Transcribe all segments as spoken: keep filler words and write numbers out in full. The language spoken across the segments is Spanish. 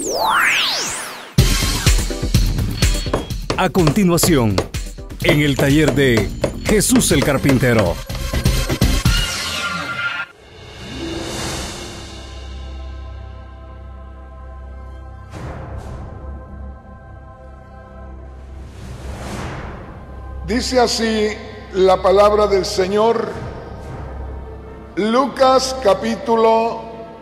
A continuación, en el taller de Jesús el Carpintero. Dice así la palabra del Señor, Lucas capítulo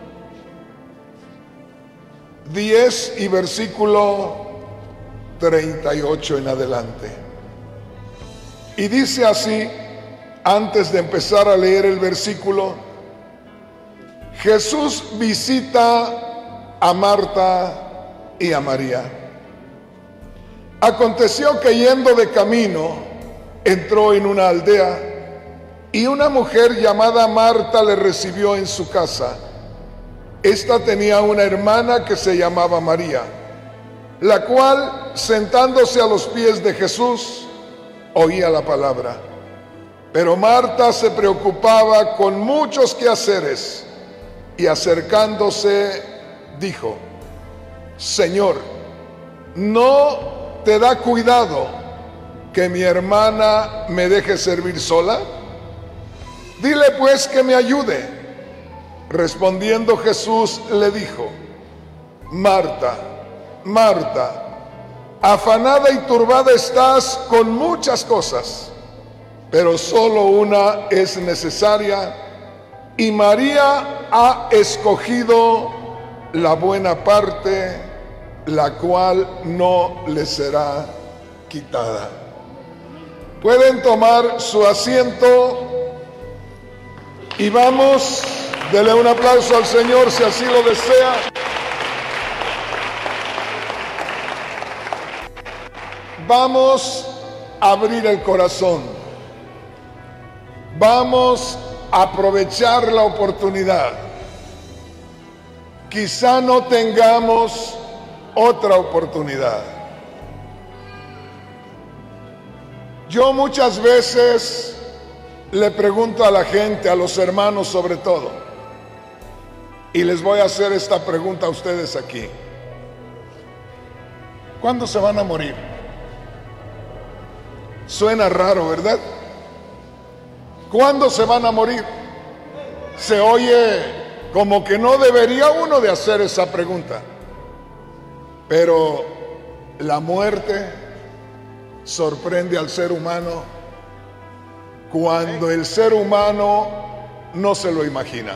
diez y versículo treinta y ocho en adelante. Y dice así, antes de empezar a leer el versículo: Jesús visita a Marta y a María. Aconteció que yendo de camino, entró en una aldea y una mujer llamada Marta le recibió en su casa. Esta tenía una hermana que se llamaba María, la cual, sentándose a los pies de Jesús, oía la palabra. Pero Marta se preocupaba con muchos quehaceres y acercándose dijo: Señor, ¿no te da cuidado que mi hermana me deje servir sola? Dile pues que me ayude. Respondiendo Jesús le dijo: Marta, Marta, afanada y turbada estás con muchas cosas, pero solo una es necesaria, y María ha escogido la buena parte, la cual no le será quitada. Pueden tomar su asiento y vamos, denle un aplauso al Señor si así lo desea. Vamos a abrir el corazón. Vamos a aprovechar la oportunidad. Quizá no tengamos otra oportunidad. Yo muchas veces le pregunto a la gente, a los hermanos sobre todo, y les voy a hacer esta pregunta a ustedes aquí: ¿cuándo se van a morir? Suena raro, ¿verdad? ¿Cuándo se van a morir? Se oye como que no debería uno de hacer esa pregunta, pero la muerte sorprende al ser humano cuando el ser humano no se lo imagina.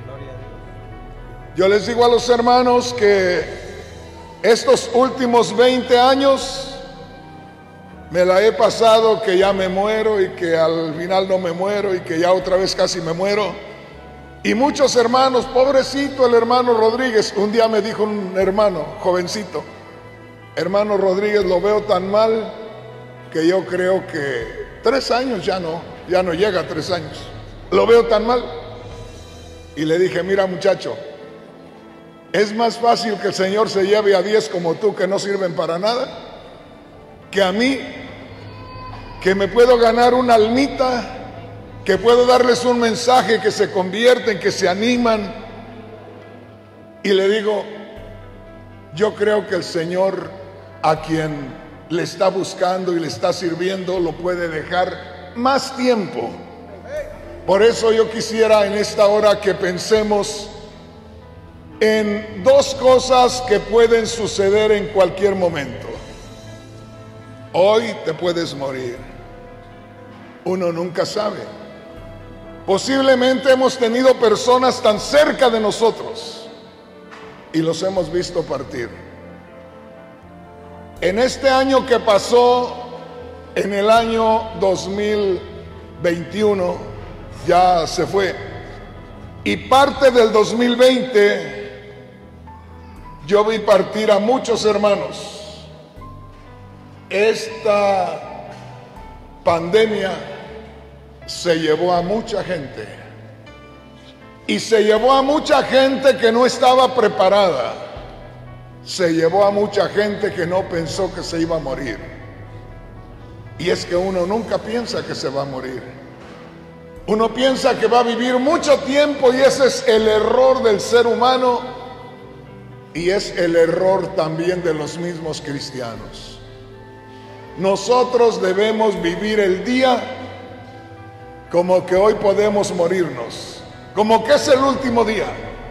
Yo les digo a los hermanos que estos últimos veinte años me la he pasado que ya me muero y que al final no me muero y que ya otra vez casi me muero. Y muchos hermanos, pobrecito el hermano Rodríguez, un día me dijo un hermano jovencito: hermano Rodríguez, lo veo tan mal que yo creo que tres años ya no, ya no llega a tres años. Lo veo tan mal. Y le dije: mira muchacho, es más fácil que el Señor se lleve a diez como tú que no sirven para nada, que a mí, que me puedo ganar una almita, que puedo darles un mensaje que se convierten, que se animan. Y le digo: yo creo que el Señor, a quien le está buscando y le está sirviendo, lo puede dejar más tiempo. Por eso yo quisiera en esta hora que pensemos en dos cosas que pueden suceder en cualquier momento. Hoy te puedes morir. Uno nunca sabe. Posiblemente hemos tenido personas tan cerca de nosotros y los hemos visto partir. En este año que pasó, en el año dos mil veintiuno, ya se fue, y parte del dos mil veinte, yo vi partir a muchos hermanos. Esta pandemia se llevó a mucha gente, y se llevó a mucha gente que no estaba preparada. Se llevó a mucha gente que no pensó que se iba a morir. Y es que uno nunca piensa que se va a morir. Uno piensa que va a vivir mucho tiempo, y ese es el error del ser humano, Y es el error también de los mismos cristianos. Nosotros debemos vivir el día como que hoy podemos morirnos, como que es el último día,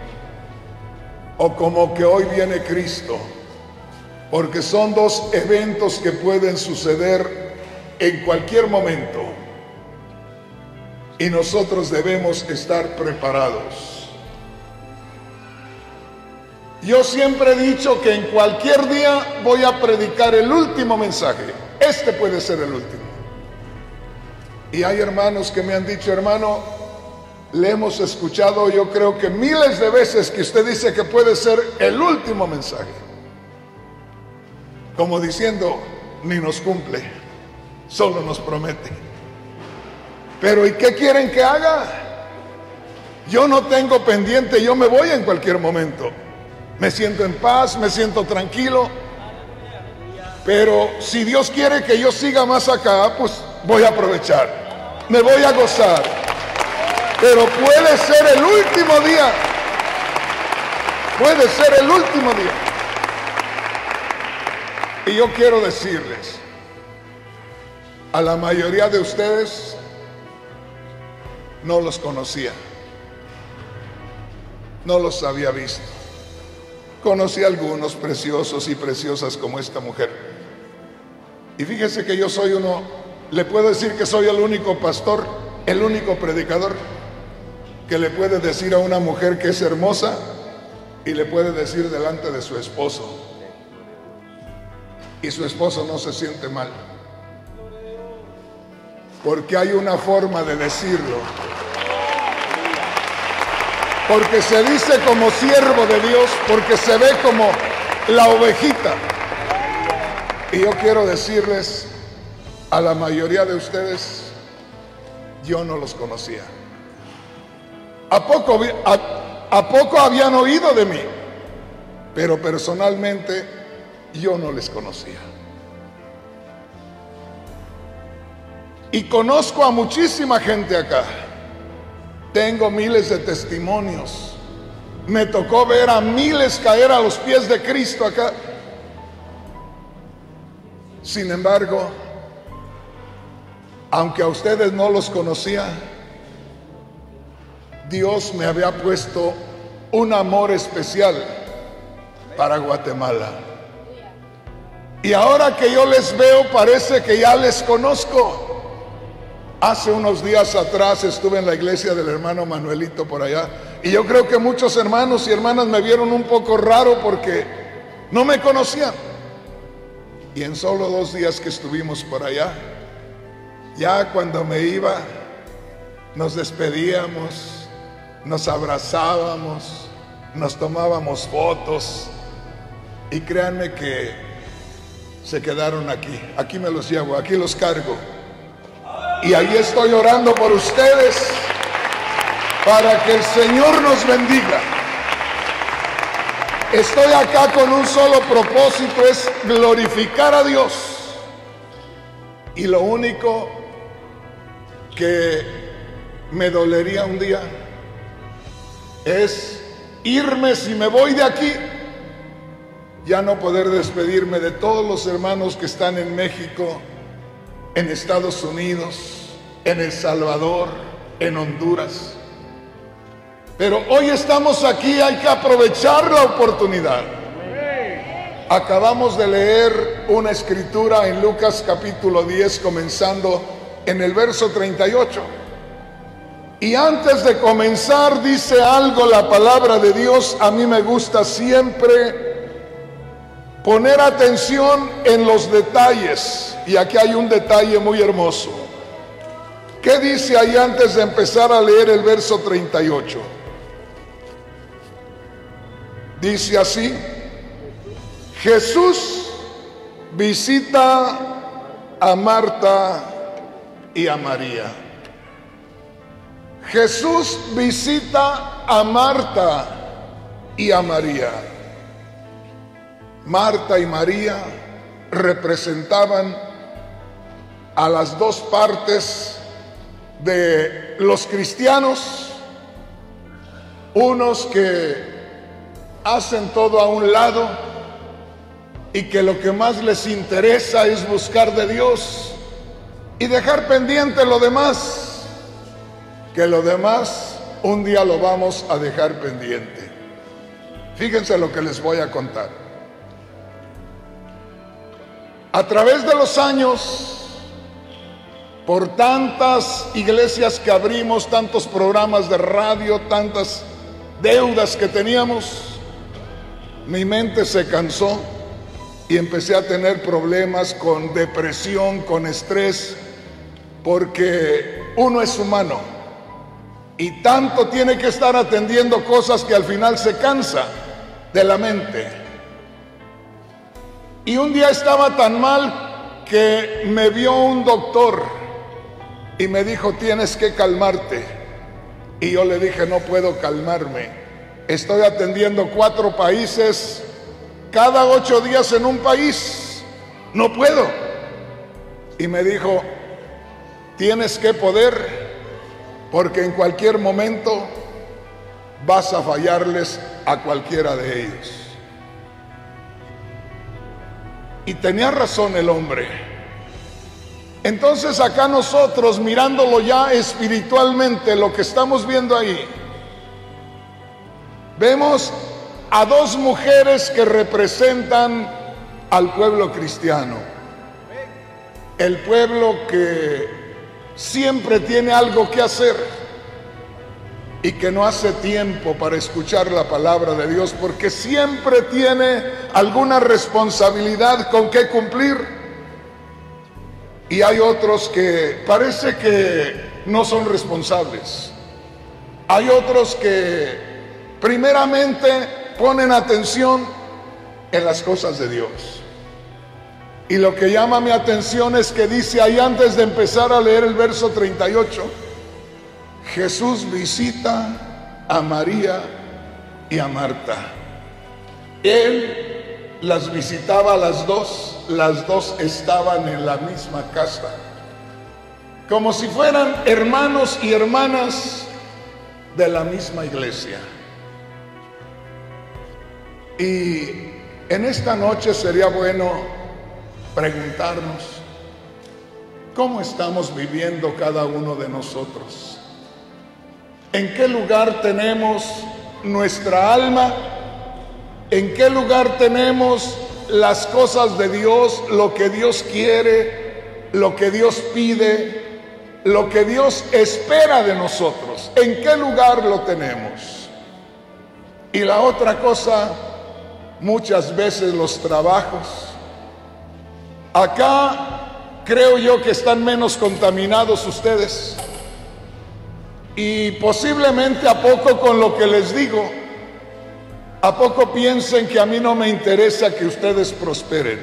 o como que hoy viene Cristo, porque son dos eventos que pueden suceder en cualquier momento y nosotros debemos estar preparados. Yo siempre he dicho que en cualquier día voy a predicar el último mensaje. Este puede ser el último. Y hay hermanos que me han dicho: hermano, le hemos escuchado yo creo que miles de veces que usted dice que puede ser el último mensaje. Como diciendo, ni nos cumple, solo nos promete. Pero ¿y qué quieren que haga? Yo no tengo pendiente, yo me voy en cualquier momento. Me siento en paz, me siento tranquilo. Pero si Dios quiere que yo siga más acá, pues voy a aprovechar, me voy a gozar. Pero puede ser el último día, puede ser el último día. Y yo quiero decirles, a la mayoría de ustedes no los conocía, no los había visto. Conocí a algunos preciosos y preciosas como esta mujer. Y fíjese que yo soy uno, le puedo decir que soy el único pastor, el único predicador que le puede decir a una mujer que es hermosa y le puede decir delante de su esposo, y su esposo no se siente mal, porque hay una forma de decirlo, porque se dice como siervo de Dios, porque se ve como la ovejita. Y yo quiero decirles, a la mayoría de ustedes yo no los conocía. ¿A poco, a, a poco habían oído de mí? Pero personalmente yo no les conocía. Y conozco a muchísima gente acá. Tengo miles de testimonios. Me tocó ver a miles caer a los pies de Cristo acá. Sin embargo, aunque a ustedes no los conocía, Dios me había puesto un amor especial para Guatemala. Y ahora que yo les veo, parece que ya les conozco. Hace unos días atrás estuve en la iglesia del hermano Manuelito por allá, y yo creo que muchos hermanos y hermanas me vieron un poco raro porque no me conocían. Y en solo dos días que estuvimos por allá, ya cuando me iba, nos despedíamos, nos abrazábamos, nos tomábamos fotos, y créanme que se quedaron aquí. Aquí me los llevo, aquí los cargo. Y ahí estoy orando por ustedes para que el Señor nos bendiga. Estoy acá con un solo propósito, es glorificar a Dios. Y lo único que me dolería un día es irme, si me voy de aquí, ya no poder despedirme de todos los hermanos que están en México, en Estados Unidos, en El Salvador, en Honduras. Pero hoy estamos aquí, hay que aprovechar la oportunidad. Acabamos de leer una escritura en Lucas capítulo diez, comenzando en el verso treinta y ocho. Y antes de comenzar dice algo la palabra de Dios. A mí me gusta siempre poner atención en los detalles, y aquí hay un detalle muy hermoso. ¿Qué dice ahí antes de empezar a leer el verso treinta y ocho? Dice así: Jesús visita a Marta y a María. Jesús visita a Marta y a María. Marta y María representaban a las dos partes de los cristianos, unos que hacen todo a un lado y que lo que más les interesa es buscar de Dios y dejar pendiente lo demás, que lo demás un día lo vamos a dejar pendiente. Fíjense lo que les voy a contar. A través de los años, por tantas iglesias que abrimos, tantos programas de radio, tantas deudas que teníamos, mi mente se cansó y empecé a tener problemas con depresión, con estrés, porque uno es humano y tanto tiene que estar atendiendo cosas que al final se cansa de la mente. Y un día estaba tan mal que me vio un doctor y me dijo: tienes que calmarte. Y yo le dije: no puedo calmarme, estoy atendiendo cuatro países, cada ocho días en un país, no puedo. Y me dijo: tienes que poder, porque en cualquier momento vas a fallarles a cualquiera de ellos. Y tenía razón el hombre. Entonces acá nosotros, mirándolo ya espiritualmente, lo que estamos viendo ahí, vemos a dos mujeres que representan al pueblo cristiano. El pueblo que siempre tiene algo que hacer y que no hace tiempo para escuchar la palabra de Dios, porque siempre tiene alguna responsabilidad con que cumplir. Y hay otros que parece que no son responsables. Hay otros que primeramente ponen atención en las cosas de Dios. Y lo que llama mi atención es que dice ahí, antes de empezar a leer el verso treinta y ocho, Jesús visita a María y a Marta. Él las visitaba a las dos, las dos estaban en la misma casa, como si fueran hermanos y hermanas de la misma iglesia. Y en esta noche sería bueno preguntarnos: ¿cómo estamos viviendo cada uno de nosotros? ¿En qué lugar tenemos nuestra alma? ¿En qué lugar tenemos las cosas de Dios, lo que Dios quiere, lo que Dios pide, lo que Dios espera de nosotros? ¿En qué lugar lo tenemos? Y la otra cosa, muchas veces los trabajos. Acá creo yo que están menos contaminados ustedes. Y posiblemente a poco con lo que les digo, a poco piensen que a mí no me interesa que ustedes prosperen.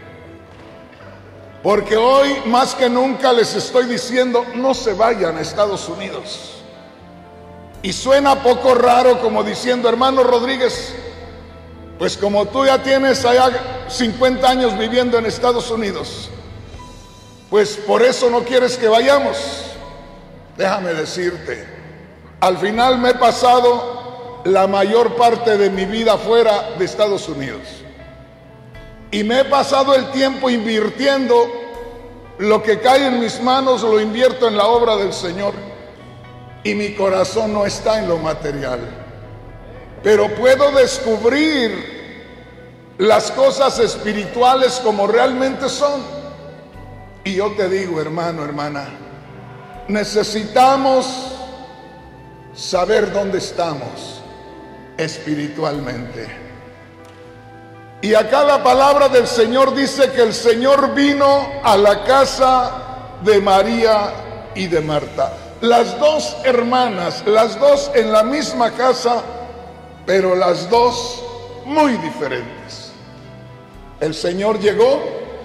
Porque hoy más que nunca les estoy diciendo: no se vayan a Estados Unidos. Y suena poco raro como diciendo: hermano Rodríguez, pues como tú ya tienes allá cincuenta años viviendo en Estados Unidos, pues por eso no quieres que vayamos. Déjame decirte, al final me he pasado la mayor parte de mi vida fuera de Estados Unidos. Y me he pasado el tiempo invirtiendo lo que cae en mis manos, lo invierto en la obra del Señor. Y mi corazón no está en lo material. Pero puedo descubrir las cosas espirituales como realmente son. Y yo te digo, hermano, hermana, necesitamos saber dónde estamos espiritualmente. Y acá la palabra del Señor dice que el Señor vino a la casa de María y de Marta. Las dos hermanas, las dos en la misma casa, pero las dos muy diferentes. El Señor llegó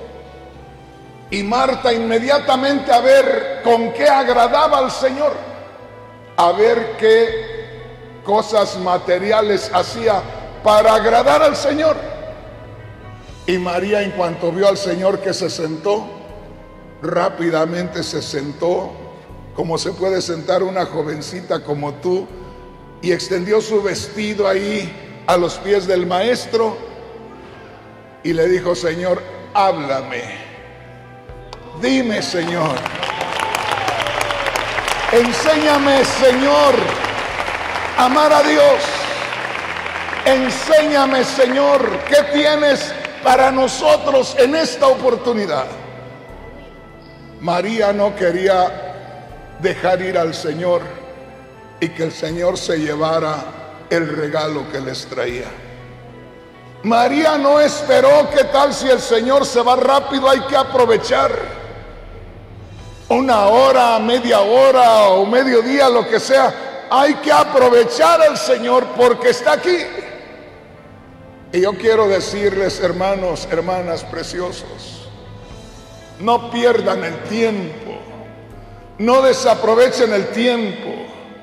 y Marta inmediatamente a ver con qué agradaba al Señor, a ver qué cosas materiales hacía para agradar al Señor. Y María, en cuanto vio al Señor que se sentó, rápidamente se sentó como se puede sentar una jovencita como tú, y extendió su vestido ahí a los pies del maestro y le dijo: Señor, háblame. Dime, Señor. Enséñame, Señor, a amar a Dios. Enséñame, Señor, ¿qué tienes para nosotros en esta oportunidad? María no quería dejar ir al Señor y que el Señor se llevara el regalo que les traía. María no esperó: ¿qué tal si el Señor se va rápido? Hay que aprovechar una hora, media hora o mediodía, lo que sea. Hay que aprovechar al Señor porque está aquí. Y yo quiero decirles, hermanos, hermanas preciosos, no pierdan el tiempo, no desaprovechen el tiempo.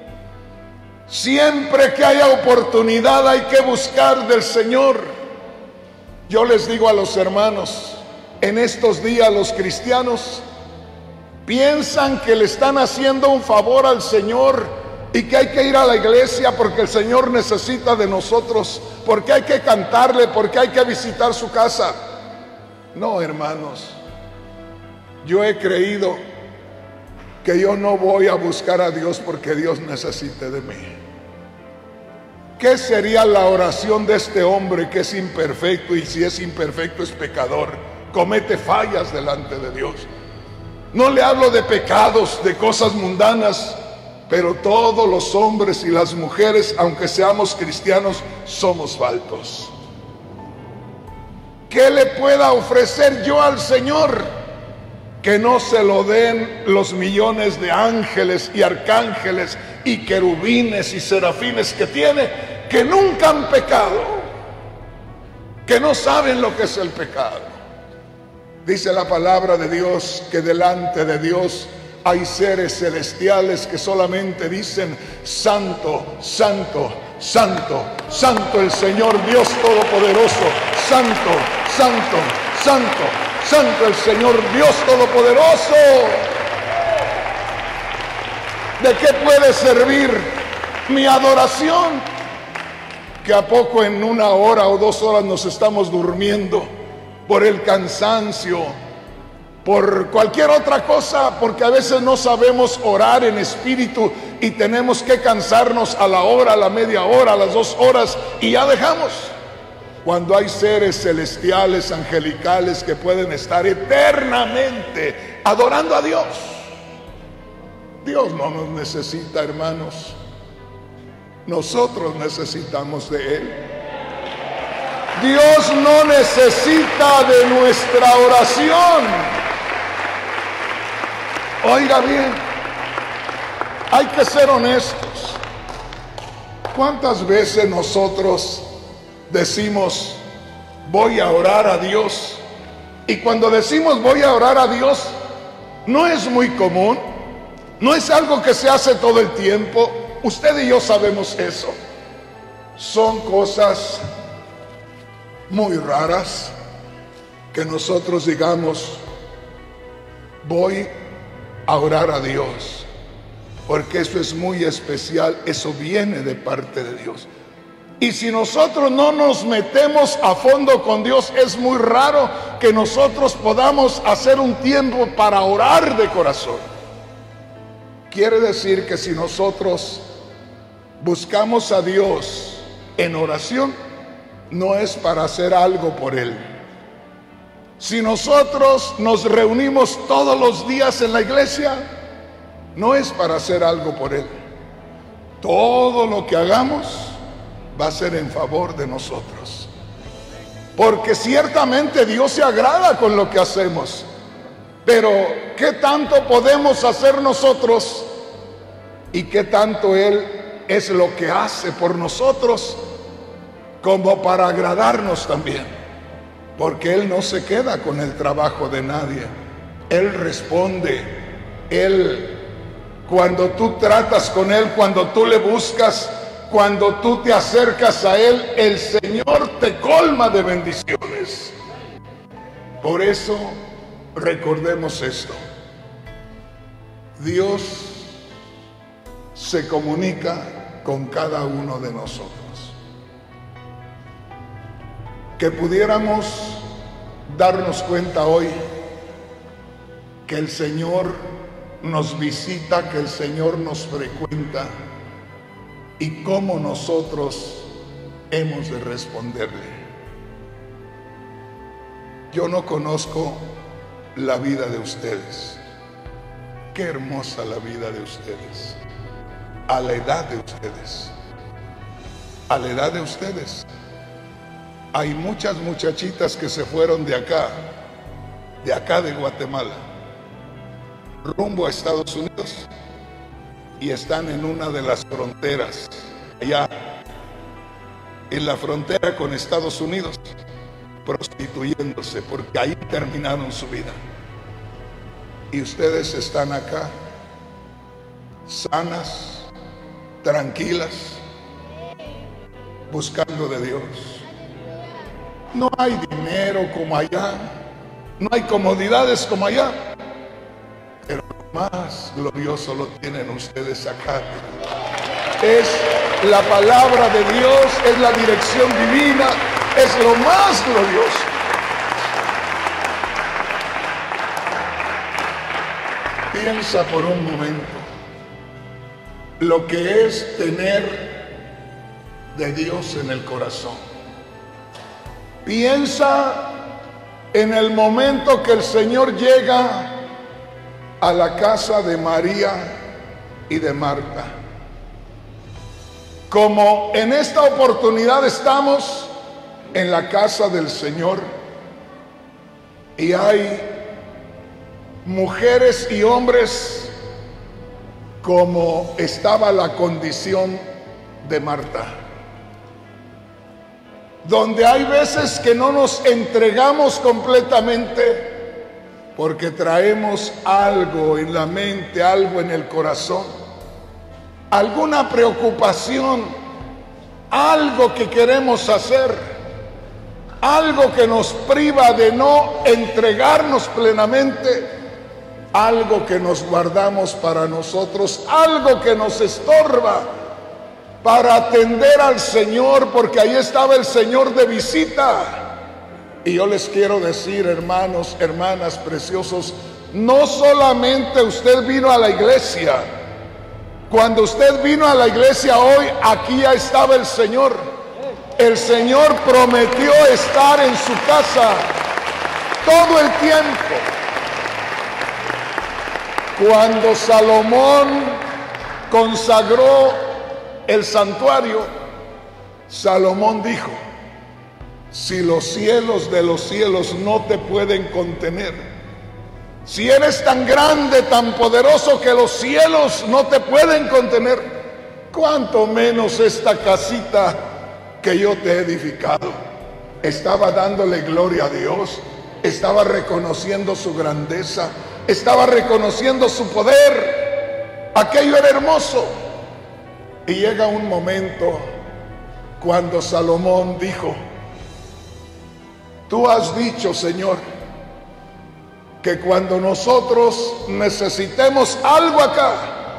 Siempre que haya oportunidad hay que buscar del Señor. Yo les digo a los hermanos, en estos días los cristianos piensan que le están haciendo un favor al Señor y que hay que ir a la iglesia porque el Señor necesita de nosotros, porque hay que cantarle, porque hay que visitar su casa. No, hermanos, yo he creído que yo no voy a buscar a Dios porque Dios necesite de mí. ¿Qué sería la oración de este hombre que es imperfecto? Y si es imperfecto es pecador, comete fallas delante de Dios. No le hablo de pecados, de cosas mundanas, pero todos los hombres y las mujeres, aunque seamos cristianos, somos faltos. ¿Qué le pueda ofrecer yo al Señor que no se lo den los millones de ángeles y arcángeles y querubines y serafines que tiene, que nunca han pecado, que no saben lo que es el pecado? Dice la palabra de Dios que delante de Dios hay seres celestiales que solamente dicen: Santo, Santo, Santo, Santo el Señor Dios Todopoderoso. Santo, Santo, Santo, Santo el Señor Dios Todopoderoso. ¿De qué puede servir mi adoración? Que a poco en una hora o dos horas nos estamos durmiendo por el cansancio, por cualquier otra cosa, porque a veces no sabemos orar en espíritu y tenemos que cansarnos a la hora, a la media hora, a las dos horas y ya dejamos. Cuando hay seres celestiales, angelicales que pueden estar eternamente adorando a Dios. Dios no nos necesita, hermanos. Nosotros necesitamos de Él. Dios no necesita de nuestra oración. Oiga bien, hay que ser honestos. ¿Cuántas veces nosotros decimos: voy a orar a Dios? Y cuando decimos voy a orar a Dios, no es muy común, no es algo que se hace todo el tiempo. Usted y yo sabemos eso. Son cosas muy raras que nosotros digamos: voy a orar a Dios, porque eso es muy especial, eso viene de parte de Dios. Y si nosotros no nos metemos a fondo con Dios, es muy raro que nosotros podamos hacer un tiempo para orar de corazón. Quiere decir que si nosotros buscamos a Dios en oración, no es para hacer algo por Él. Si nosotros nos reunimos todos los días en la iglesia, no es para hacer algo por Él. Todo lo que hagamos va a ser en favor de nosotros, porque ciertamente Dios se agrada con lo que hacemos. Pero ¿qué tanto podemos hacer nosotros? ¿Y qué tanto Él es lo que hace por nosotros como para agradarnos también? Porque Él no se queda con el trabajo de nadie. Él responde. Él, cuando tú tratas con Él, cuando tú le buscas, cuando tú te acercas a Él, el Señor te colma de bendiciones. Por eso, recordemos esto: Dios se comunica con cada uno de nosotros. que pudiéramos darnos cuenta hoy que el Señor nos visita, que el Señor nos frecuenta y cómo nosotros hemos de responderle. Yo no conozco la vida de ustedes. Qué hermosa la vida de ustedes, a la edad de ustedes, a la edad de ustedes. Hay muchas muchachitas que se fueron de acá, de acá de Guatemala, rumbo a Estados Unidos, y están en una de las fronteras, allá, en la frontera con Estados Unidos, prostituyéndose, porque ahí terminaron su vida. Y ustedes están acá, sanas, tranquilas, buscando de Dios. No hay dinero como allá, no hay comodidades como allá, pero lo más glorioso lo tienen ustedes acá. Es la palabra de Dios, es la dirección divina, es lo más glorioso. Piensa por un momento lo que es tener de Dios en el corazón. Piensa en el momento que el Señor llega a la casa de María y de Marta. Como en esta oportunidad estamos en la casa del Señor y hay mujeres y hombres como estaba la condición de Marta, donde hay veces que no nos entregamos completamente porque traemos algo en la mente, algo en el corazón, alguna preocupación, algo que queremos hacer, algo que nos priva de no entregarnos plenamente, algo que nos guardamos para nosotros, algo que nos estorba para atender al Señor, porque ahí estaba el Señor de visita. Y yo les quiero decir, hermanos, hermanas preciosos, no solamente usted vino a la iglesia. Cuando usted vino a la iglesia hoy, aquí ya estaba el Señor. El Señor prometió estar en su casa todo el tiempo. Cuando Salomón consagró el santuario, Salomón dijo: si los cielos de los cielos no te pueden contener, si eres tan grande, tan poderoso que los cielos no te pueden contener, cuánto menos esta casita que yo te he edificado. Estaba dándole gloria a Dios, estaba reconociendo su grandeza, estaba reconociendo su poder. Aquello era hermoso. Y llega un momento cuando Salomón dijo: tú has dicho, Señor, que cuando nosotros necesitemos algo acá,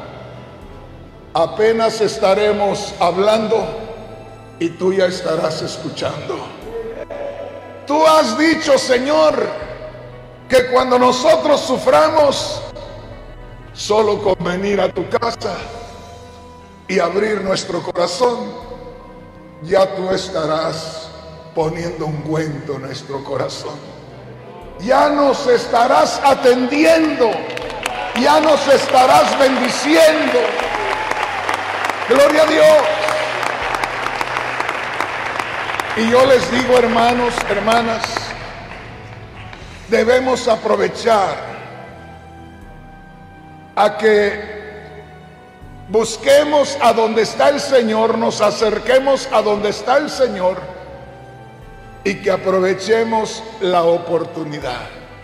apenas estaremos hablando y tú ya estarás escuchando. Tú has dicho, Señor, que cuando nosotros suframos, solo con venir a tu casa y abrir nuestro corazón, ya tú estarás poniendo ungüento en nuestro corazón. Ya nos estarás atendiendo, ya nos estarás bendiciendo. Gloria a Dios. Y yo les digo, hermanos, hermanas, debemos aprovechar a que busquemos a donde está el Señor, nos acerquemos a donde está el Señor y que aprovechemos la oportunidad,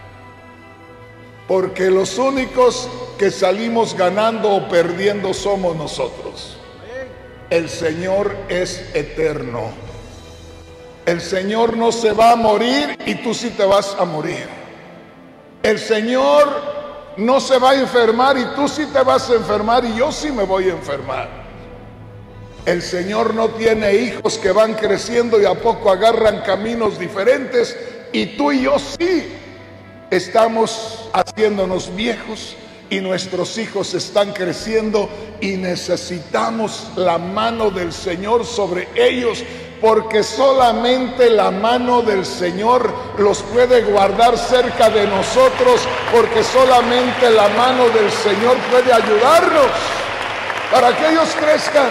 porque los únicos que salimos ganando o perdiendo somos nosotros. El Señor es eterno. El Señor no se va a morir y tú sí te vas a morir. El Señor no se va a enfermar y tú sí te vas a enfermar y yo sí me voy a enfermar. El Señor no tiene hijos que van creciendo y a poco agarran caminos diferentes, y tú y yo sí estamos haciéndonos viejos y nuestros hijos están creciendo y necesitamos la mano del Señor sobre ellos, porque solamente la mano del Señor los puede guardar cerca de nosotros, porque solamente la mano del Señor puede ayudarnos para que ellos crezcan.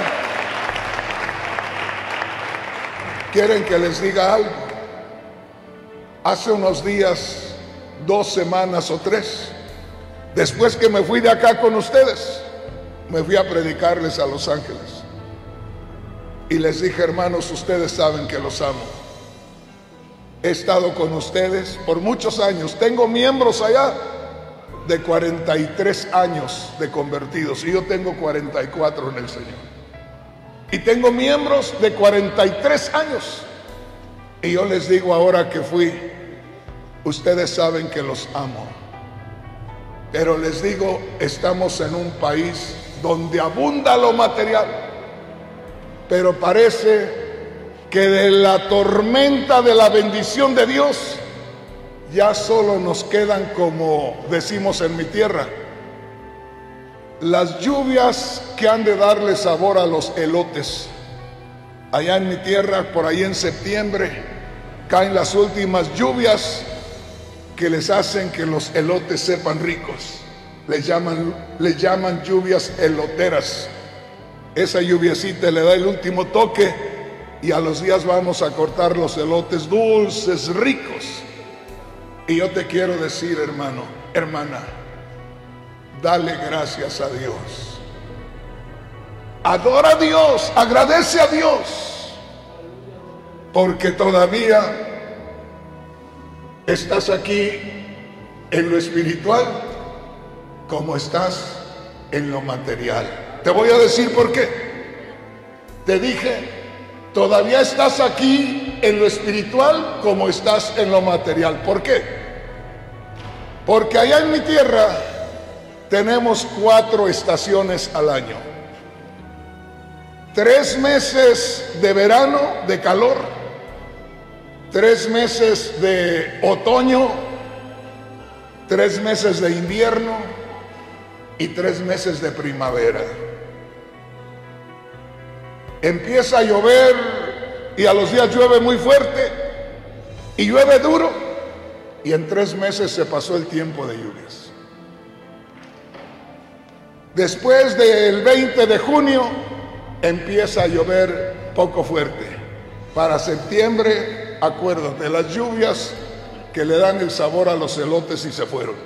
¿Quieren que les diga algo? Hace unos días, dos semanas o tres, después que me fui de acá con ustedes, me fui a predicarles a Los Ángeles. Y les dije, hermanos, ustedes saben que los amo. He estado con ustedes por muchos años. Tengo miembros allá de cuarenta y tres años de convertidos, y yo tengo cuarenta y cuatro en el Señor. Y tengo miembros de cuarenta y tres años. Y yo les digo ahora que fui, ustedes saben que los amo. Pero les digo, estamos en un país donde abunda lo material, pero parece que de la tormenta de la bendición de Dios ya solo nos quedan, como decimos en mi tierra, las lluvias que han de darle sabor a los elotes. Allá en mi tierra, por ahí en septiembre, caen las últimas lluvias que les hacen que los elotes sepan ricos. Les llaman, les llaman lluvias eloteras. Esa lluviecita le da el último toque y a los días vamos a cortar los elotes dulces, ricos. Y yo te quiero decir, hermano, hermana, dale gracias a Dios. Adora a Dios, agradece a Dios, porque todavía estás aquí en lo espiritual como estás en lo material. Te voy a decir por qué. Te dije, todavía estás aquí en lo espiritual como estás en lo material. ¿Por qué? Porque allá en mi tierra tenemos cuatro estaciones al año. Tres meses de verano, de calor. Tres meses de otoño. Tres meses de invierno. Y tres meses de primavera. Empieza a llover y a los días llueve muy fuerte y llueve duro, y en tres meses se pasó el tiempo de lluvias. Después del veinte de junio empieza a llover poco fuerte. Para septiembre, acuérdate, las lluvias que le dan el sabor a los elotes y se fueron.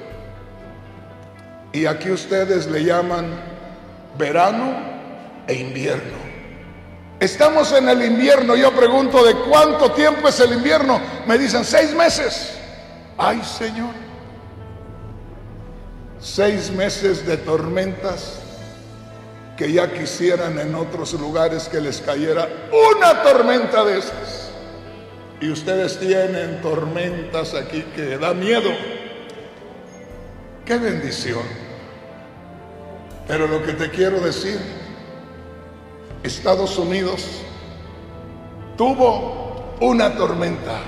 Y aquí ustedes le llaman verano e invierno. Estamos en el invierno. Yo pregunto, ¿de cuánto tiempo es el invierno? Me dicen, seis meses. Ay, Señor. Seis meses de tormentas que ya quisieran en otros lugares que les cayera una tormenta de esas. Y ustedes tienen tormentas aquí que da miedo. ¡Qué bendición! Pero lo que te quiero decir, Estados Unidos tuvo una tormenta.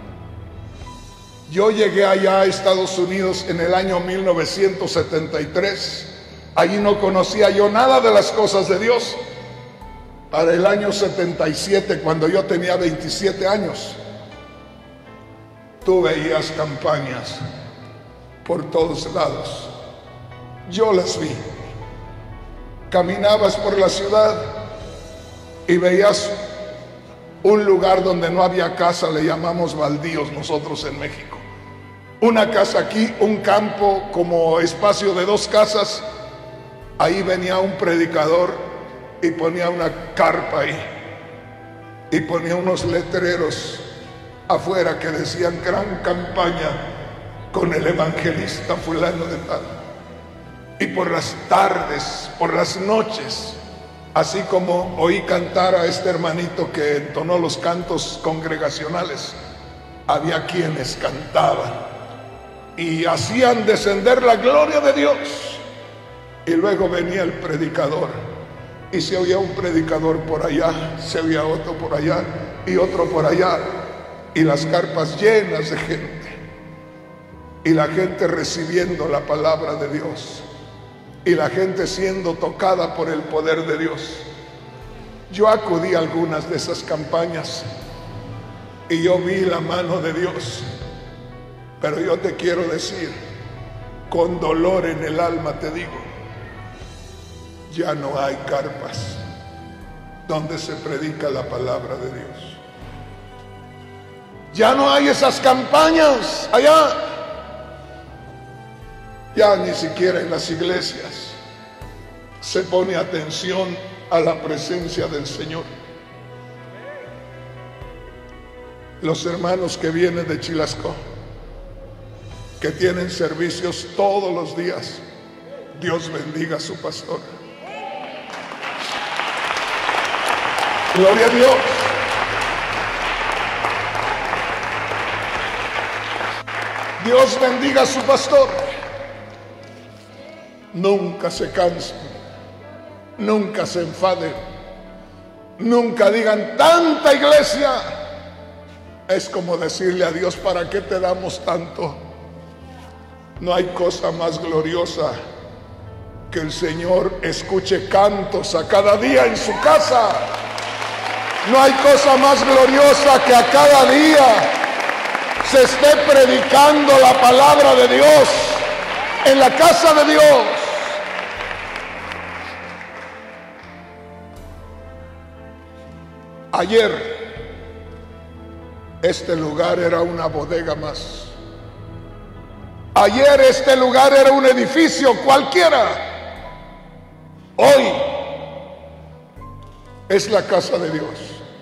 Yo llegué allá a Estados Unidos en el año mil novecientos setenta y tres. Allí no conocía yo nada de las cosas de Dios. Para el año setenta y siete, cuando yo tenía veintisiete años, tú veías campañas por todos lados. Yo las vi. Caminabas por la ciudad y veías un lugar donde no había casa, le llamamos baldíos nosotros en México. Una casa aquí, un campo como espacio de dos casas. Ahí venía un predicador y ponía una carpa ahí y ponía unos letreros afuera que decían gran campaña con el evangelista fulano de tal. Y por las tardes, por las noches, así como oí cantar a este hermanito que entonó los cantos congregacionales, había quienes cantaban y hacían descender la gloria de Dios. Y luego venía el predicador y se oía un predicador por allá, se oía otro por allá y otro por allá, y las carpas llenas de gente, y la gente recibiendo la palabra de Dios, y la gente siendo tocada por el poder de Dios. Yo acudí a algunas de esas campañas y yo vi la mano de Dios, pero yo te quiero decir, con dolor en el alma te digo, ya no hay carpas donde se predica la palabra de Dios. Ya no hay esas campañas allá. Ya ni siquiera en las iglesias se pone atención a la presencia del Señor. Los hermanos que vienen de Chilasco, que tienen servicios todos los días, Dios bendiga a su pastor. Gloria a Dios. Dios bendiga a su pastor. Nunca se cansen, nunca se enfaden, nunca digan tanta iglesia. Es como decirle a Dios, ¿para qué te damos tanto? No hay cosa más gloriosa que el Señor escuche cantos a cada día en su casa. No hay cosa más gloriosa que a cada día se esté predicando la palabra de Dios en la casa de Dios. Ayer este lugar era una bodega más. Ayer este lugar era un edificio cualquiera. Hoy es la casa de Dios.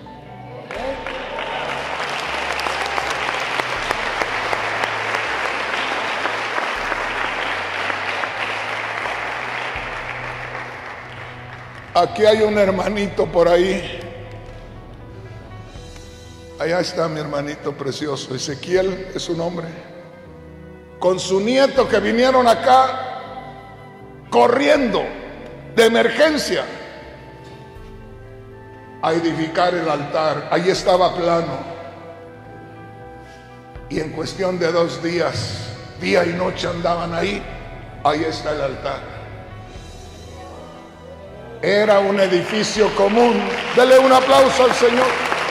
Aquí hay un hermanito por ahí. Allá está mi hermanito precioso, Ezequiel es su nombre, con su nieto, que vinieron acá corriendo de emergencia a edificar el altar. Ahí estaba plano, y en cuestión de dos días, día y noche andaban ahí. Ahí está el altar. Era un edificio común. Dele un aplauso al Señor.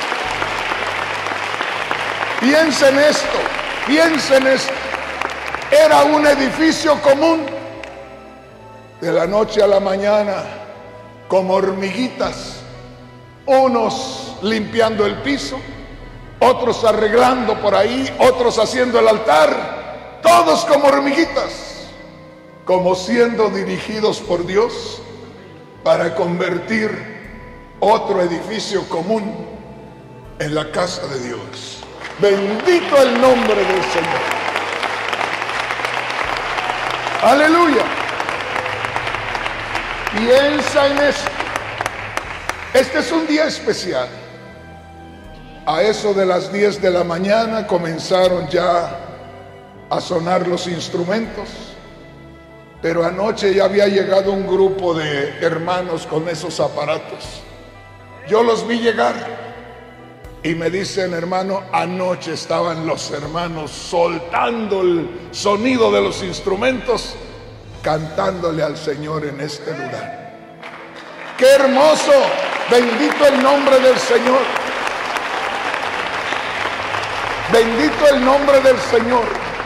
Piensa en esto, piensa en esto. Era un edificio común. De la noche a la mañana, como hormiguitas, unos limpiando el piso, otros arreglando por ahí, otros haciendo el altar, todos como hormiguitas, como siendo dirigidos por Dios para convertir otro edificio común en la casa de Dios. Bendito el nombre del Señor. Aleluya. Piensa en esto. Este es un día especial. A eso de las diez de la mañana comenzaron ya a sonar los instrumentos, pero anoche ya había llegado un grupo de hermanos con esos aparatos. Yo los vi llegar y me dicen, hermano, anoche estaban los hermanos soltando el sonido de los instrumentos, cantándole al Señor en este lugar. ¡Qué hermoso! Bendito el nombre del Señor. Bendito el nombre del Señor.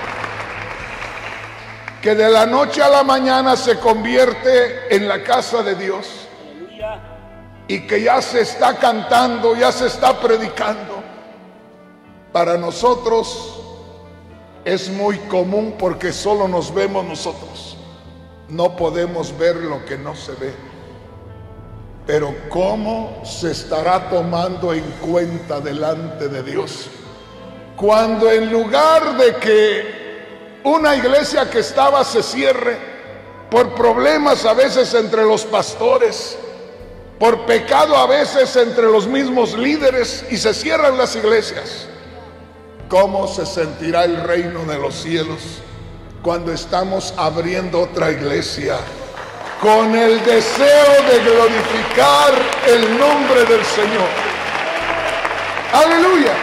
Que de la noche a la mañana se convierte en la casa de Dios. Y que ya se está cantando, ya se está predicando. Para nosotros es muy común porque solo nos vemos nosotros. No podemos ver lo que no se ve. Pero ¿cómo se estará tomando en cuenta delante de Dios? Cuando en lugar de que una iglesia que estaba se cierre por problemas a veces entre los pastores, por pecado a veces entre los mismos líderes, y se cierran las iglesias, ¿cómo se sentirá el reino de los cielos cuando estamos abriendo otra iglesia con el deseo de glorificar el nombre del Señor. Aleluya.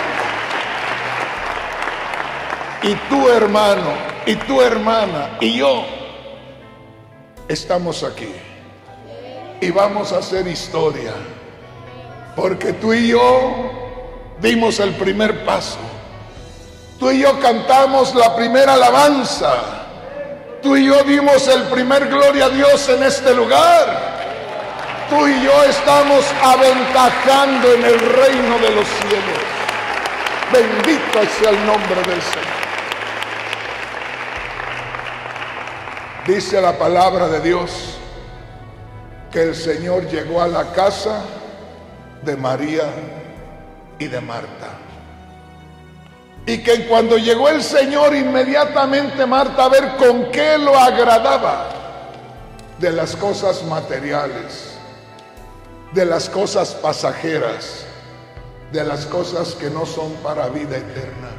Y tu hermano, y tu hermana, y yo estamos aquí. Y vamos a hacer historia. Porque tú y yo dimos el primer paso. Tú y yo cantamos la primera alabanza. Tú y yo dimos el primer gloria a Dios en este lugar. Tú y yo estamos aventajando en el reino de los cielos. Bendito sea el nombre del Señor. Dice la palabra de Dios que el Señor llegó a la casa de María y de Marta. Y que cuando llegó el Señor, inmediatamente Marta, a ver con qué lo agradaba, de las cosas materiales, de las cosas pasajeras, de las cosas que no son para vida eterna.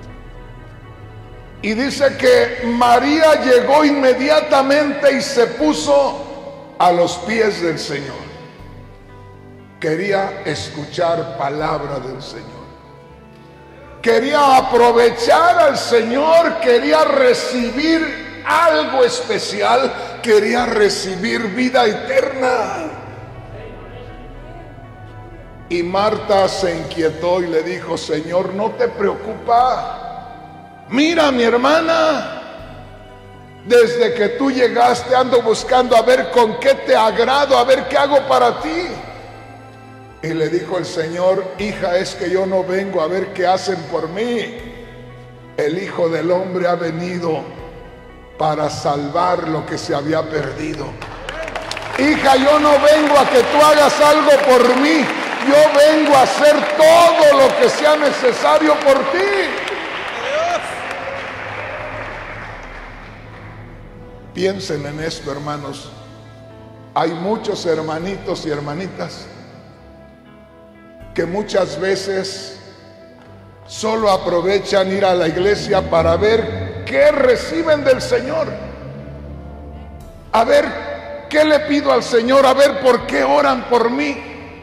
Y dice que María llegó inmediatamente y se puso a los pies del Señor. Quería escuchar palabra del Señor. Quería aprovechar al Señor, quería recibir algo especial, quería recibir vida eterna. Y Marta se inquietó y le dijo: Señor, ¿no te preocupa? Mira, mi hermana, desde que tú llegaste ando buscando a ver con qué te agrado, a ver qué hago para ti. Y le dijo el Señor: hija, es que yo no vengo a ver qué hacen por mí. El Hijo del Hombre ha venido para salvar lo que se había perdido. Hija, yo no vengo a que tú hagas algo por mí. Yo vengo a hacer todo lo que sea necesario por ti. Piensen en esto, hermanos. Hay muchos hermanitos y hermanitas que muchas veces solo aprovechan ir a la iglesia para ver qué reciben del Señor, a ver qué le pido al Señor, a ver por qué oran por mí.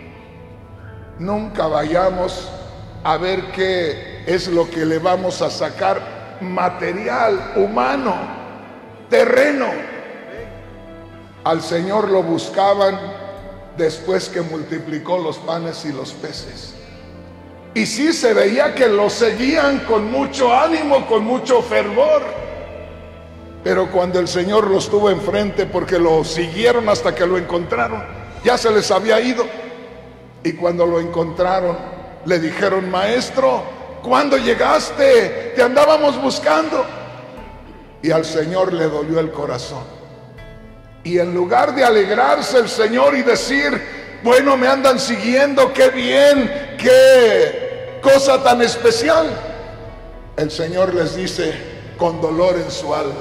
Nunca vayamos a ver qué es lo que le vamos a sacar material, humano, terreno. Al Señor lo buscaban después que multiplicó los panes y los peces. Y sí se veía que lo seguían con mucho ánimo, con mucho fervor. Pero cuando el Señor los tuvo enfrente, porque lo siguieron hasta que lo encontraron, ya se les había ido. Y cuando lo encontraron, le dijeron: Maestro, ¿cuándo llegaste? Te andábamos buscando. Y al Señor le dolió el corazón. Y en lugar de alegrarse el Señor y decir: bueno, me andan siguiendo, qué bien, qué cosa tan especial, el Señor les dice con dolor en su alma: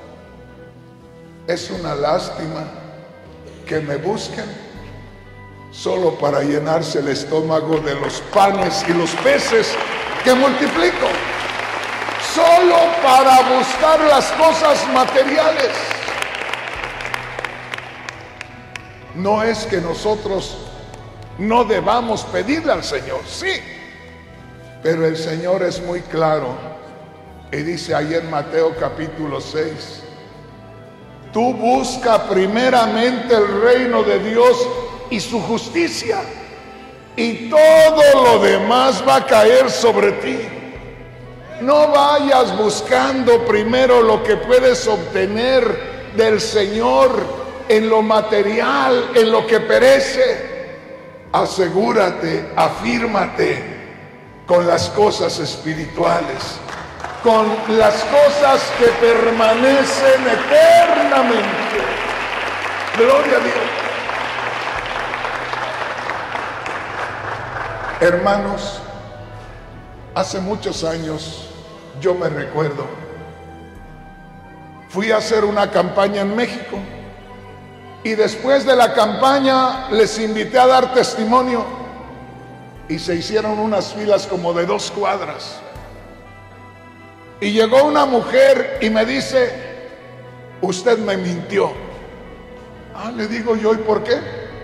es una lástima que me busquen solo para llenarse el estómago de los panes y los peces que multiplico, solo para buscar las cosas materiales. No es que nosotros no debamos pedirle al Señor, sí, pero el Señor es muy claro y dice ahí en Mateo capítulo seis: tú busca primeramente el reino de Dios y su justicia, y todo lo demás va a caer sobre ti. No vayas buscando primero lo que puedes obtener del Señor en lo material, en lo que perece. Asegúrate, afírmate con las cosas espirituales, con las cosas que permanecen eternamente. Gloria a Dios. Hermanos, hace muchos años, yo me recuerdo, fui a hacer una campaña en México. Y después de la campaña les invité a dar testimonio y se hicieron unas filas como de dos cuadras. Y llegó una mujer y me dice: usted me mintió. Ah, le digo yo, ¿y por qué?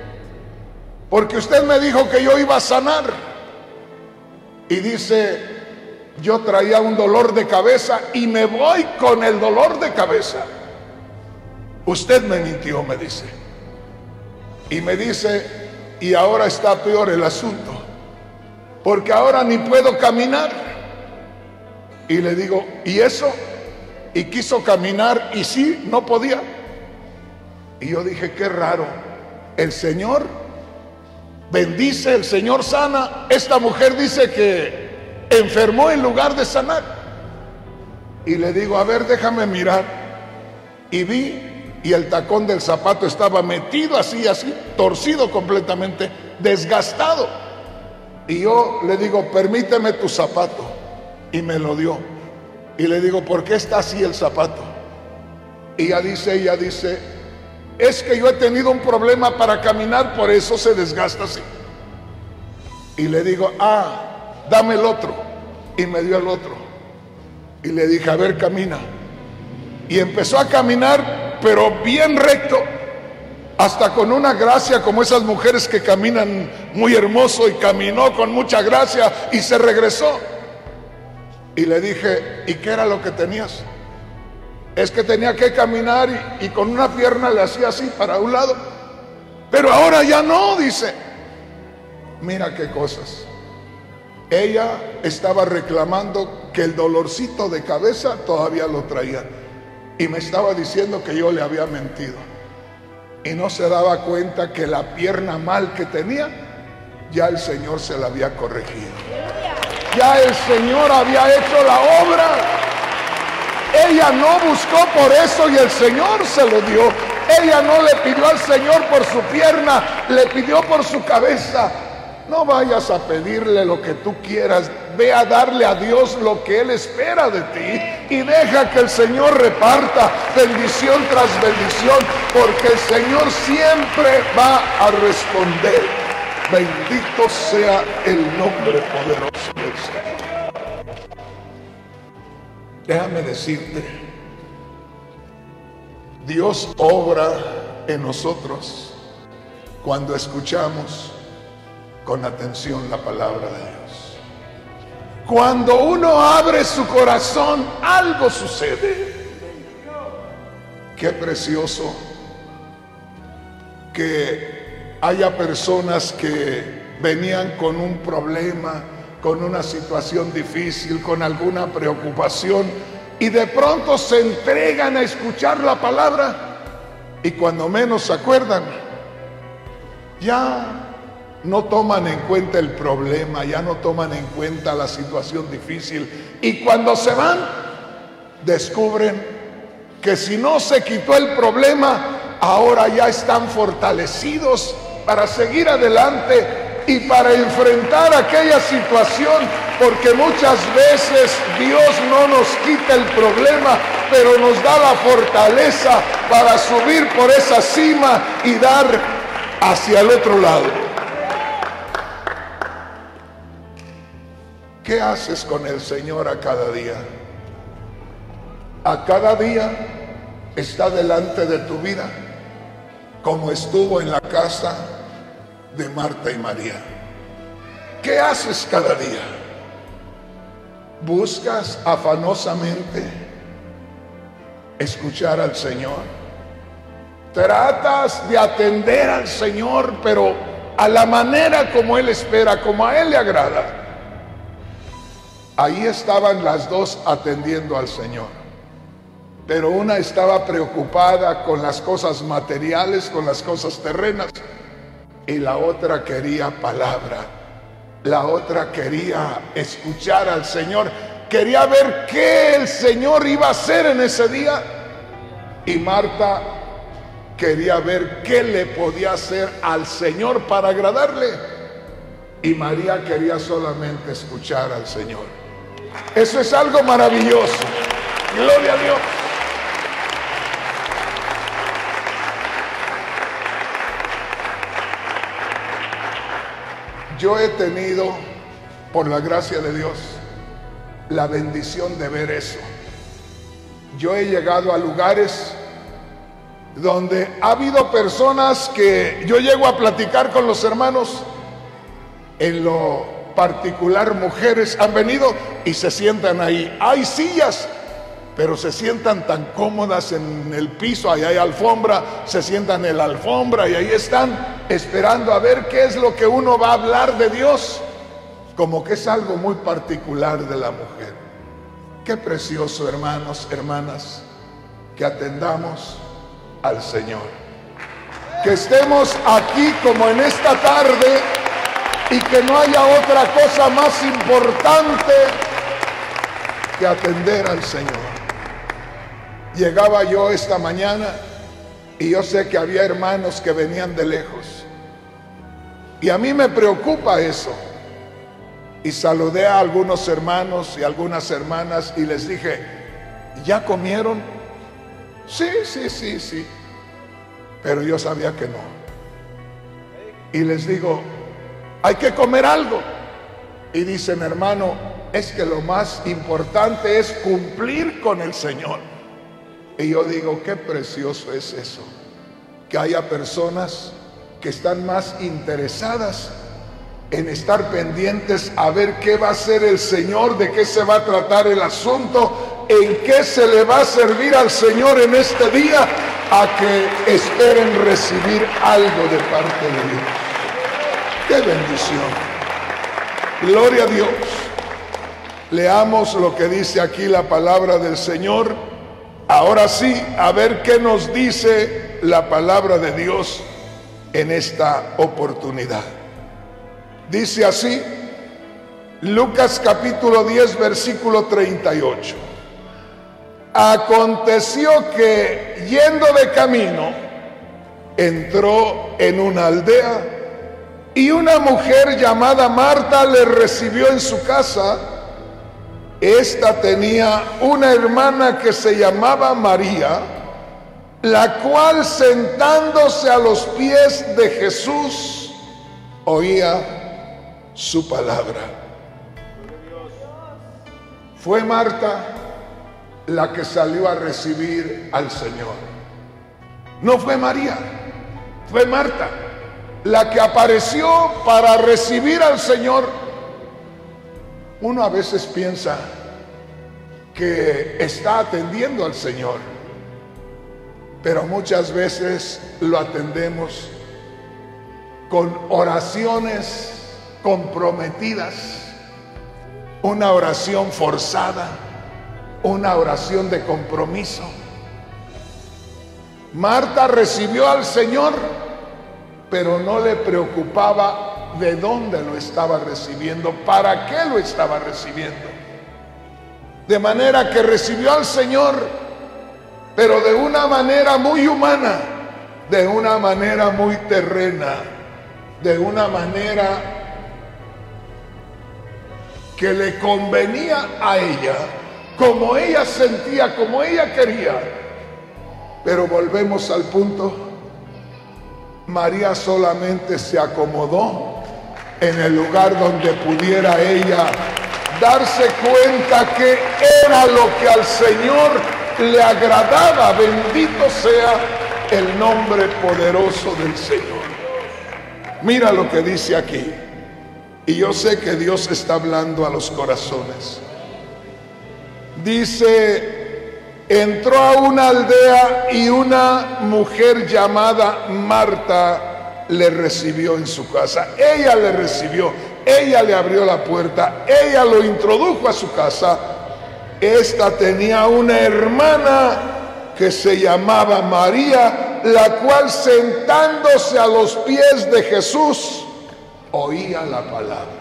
Porque usted me dijo que yo iba a sanar. Y dice, yo traía un dolor de cabeza y me voy con el dolor de cabeza. Usted me mintió, me dice. Y me dice, y ahora está peor el asunto, porque ahora ni puedo caminar. Y le digo, ¿y eso? Y quiso caminar y sí, no podía. Y yo dije, qué raro, el Señor bendice, el Señor sana. Esta mujer dice que enfermó en lugar de sanar. Y le digo, a ver, déjame mirar. Y vi, y el tacón del zapato estaba metido así, así, torcido completamente, desgastado. Y yo le digo, permíteme tu zapato. Y me lo dio. Y le digo, ¿por qué está así el zapato? Y ella dice, ella dice, es que yo he tenido un problema para caminar, por eso se desgasta así. Y le digo, ah, dame el otro. Y me dio el otro. Y le dije, a ver, camina. Y empezó a caminar, pero bien recto, hasta con una gracia como esas mujeres que caminan muy hermoso, y caminó con mucha gracia y se regresó. Y le dije, ¿y qué era lo que tenías? Es que tenía que caminar y, y con una pierna le hacía así para un lado, pero ahora ya no, dice. Mira qué cosas. Ella estaba reclamando que el dolorcito de cabeza todavía lo traía, y me estaba diciendo que yo le había mentido, y no se daba cuenta que la pierna mal que tenía, ya el Señor se la había corregido. Ya el Señor había hecho la obra. Ella no buscó por eso y el Señor se lo dio. Ella no le pidió al Señor por su pierna, le pidió por su cabeza. No vayas a pedirle lo que tú quieras, ve a darle a Dios lo que Él espera de ti, y deja que el Señor reparta bendición tras bendición, porque el Señor siempre va a responder. Bendito sea el nombre poderoso del Señor. Déjame decirte, Dios obra en nosotros cuando escuchamos con atención la palabra de Dios. Cuando uno abre su corazón, algo sucede. Qué precioso que haya personas que venían con un problema, con una situación difícil, con alguna preocupación, y de pronto se entregan a escuchar la palabra, y cuando menos se acuerdan, ya no toman en cuenta el problema, ya no toman en cuenta la situación difícil, y cuando se van, descubren que si no se quitó el problema, ahora ya están fortalecidos para seguir adelante y para enfrentar aquella situación, porque muchas veces Dios no nos quita el problema, pero nos da la fortaleza para subir por esa cima y dar hacia el otro lado. ¿Qué haces con el Señor a cada día? A cada día está delante de tu vida, como estuvo en la casa de Marta y María. ¿Qué haces cada día? ¿Buscas afanosamente escuchar al Señor? ¿Tratas de atender al Señor, pero a la manera como Él espera, como a Él le agrada? Ahí estaban las dos atendiendo al Señor. Pero una estaba preocupada con las cosas materiales, con las cosas terrenas, y la otra quería palabra. La otra quería escuchar al Señor, quería ver qué el Señor iba a hacer en ese día. Y Marta quería ver qué le podía hacer al Señor para agradarle, y María quería solamente escuchar al Señor. Eso es algo maravilloso. Gloria a Dios. Yo he tenido, por la gracia de Dios, la bendición de ver eso. Yo he llegado a lugares donde ha habido personas que yo llego a platicar con los hermanos, en lo particular mujeres, han venido y se sientan ahí. Hay sillas, pero se sientan tan cómodas en el piso, ahí hay alfombra, se sientan en la alfombra y ahí están esperando a ver qué es lo que uno va a hablar de Dios, como que es algo muy particular de la mujer. Qué precioso, hermanos, hermanas, que atendamos al Señor, que estemos aquí como en esta tarde y que no haya otra cosa más importante que atender al Señor. Llegaba yo esta mañana y yo sé que había hermanos que venían de lejos y a mí me preocupa eso, y saludé a algunos hermanos y algunas hermanas y les dije: ¿ya comieron? Sí, sí, sí, sí. Pero yo sabía que no. Y les digo: hay que comer algo. Y dicen: hermano, es que lo más importante es cumplir con el Señor. Y yo digo: qué precioso es eso, que haya personas que están más interesadas en estar pendientes a ver qué va a hacer el Señor, de qué se va a tratar el asunto, en qué se le va a servir al Señor en este día, a que esperen recibir algo de parte de Dios. ¡Qué bendición! Gloria a Dios. Leamos lo que dice aquí la palabra del Señor. Ahora sí, a ver qué nos dice la palabra de Dios en esta oportunidad. Dice así, Lucas capítulo diez, versículo treinta y ocho. Aconteció que, yendo de camino, entró en una aldea y una mujer llamada Marta le recibió en su casa. Esta tenía una hermana que se llamaba María, la cual, sentándose a los pies de Jesús, oía su palabra. Fue Marta la que salió a recibir al Señor. No fue María, fue Marta la que apareció para recibir al Señor. Uno a veces piensa que está atendiendo al Señor, pero muchas veces lo atendemos con oraciones comprometidas, una oración forzada, una oración de compromiso. Marta recibió al Señor, pero no le preocupaba de dónde lo estaba recibiendo, para qué lo estaba recibiendo. De manera que recibió al Señor, pero de una manera muy humana, de una manera muy terrena, de una manera que le convenía a ella, como ella sentía, como ella quería. Pero volvemos al punto: María solamente se acomodó en el lugar donde pudiera ella darse cuenta que era lo que al Señor le agradaba. Bendito sea el nombre poderoso del Señor. Mira lo que dice aquí. Y yo sé que Dios está hablando a los corazones. Dice: entró a una aldea y una mujer llamada Marta le recibió en su casa. Ella le recibió, ella le abrió la puerta, ella lo introdujo a su casa. Esta tenía una hermana que se llamaba María, la cual, sentándose a los pies de Jesús, oía la palabra.